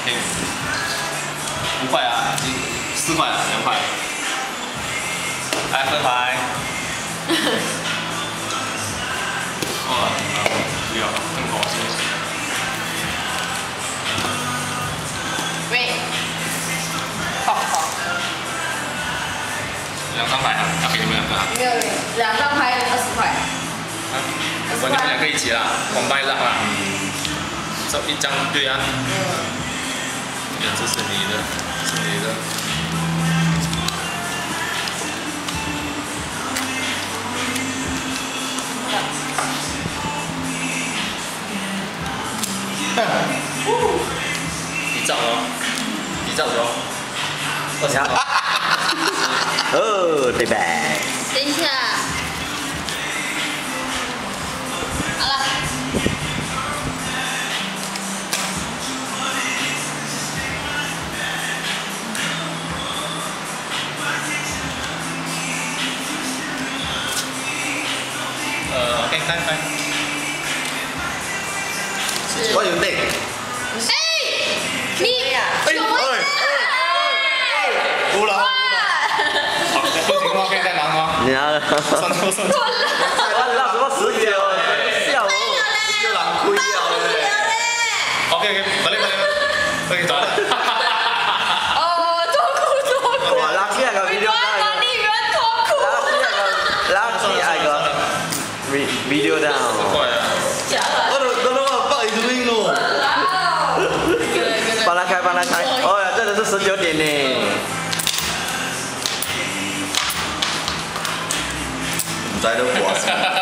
5块啊，4块啊，2块。来分牌。哇，不要，更好吃。 喂。好。 2张牌啊，要给你们2个啊。 没有，2张牌20块。 我你们2个一起啦，combine啦。这1张对啊。这是你的，这是你的。你照哦，你照着哦。20号。 哦，对吧？ 等一下。好了。 开。 我有定。 哎，你什么？ 乌龙。好，不行的话可以再拿吗？ 你拿了。 算错。 我拿什么19？笑我，就狼亏了嘞。 OK，可以转。 哦，脱裤。 哇，垃圾個 video 你脱裤。 垃圾個 video down。帮他开。哦呀，真的是19点呢。唔知都過。